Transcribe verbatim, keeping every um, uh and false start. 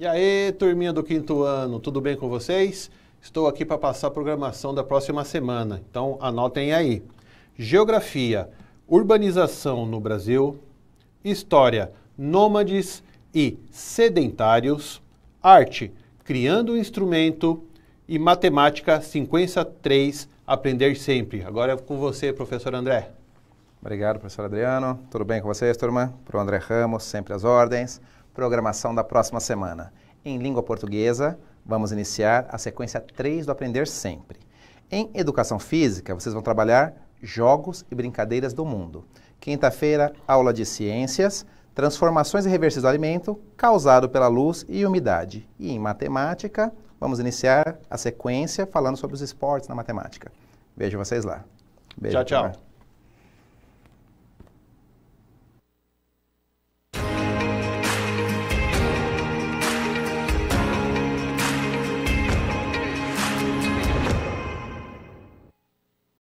E aí, turminha do quinto ano, tudo bem com vocês? Estou aqui para passar a programação da próxima semana, então anotem aí. Geografia, urbanização no Brasil, história, nômades e sedentários, arte, criando um instrumento e matemática, sequência três, aprender sempre. Agora é com você, professor André. Obrigado, professor Adriano. Tudo bem com vocês, turma? Para o André Ramos, sempre às ordens. Programação da próxima semana. Em língua portuguesa, vamos iniciar a sequência três do Aprender Sempre. Em educação física, vocês vão trabalhar jogos e brincadeiras do mundo. Quinta-feira, aula de ciências, transformações irreversíveis do alimento causado pela luz e umidade. E em matemática, vamos iniciar a sequência falando sobre os esportes na matemática. Vejo vocês lá. Beijo, tchau, tchau. turma.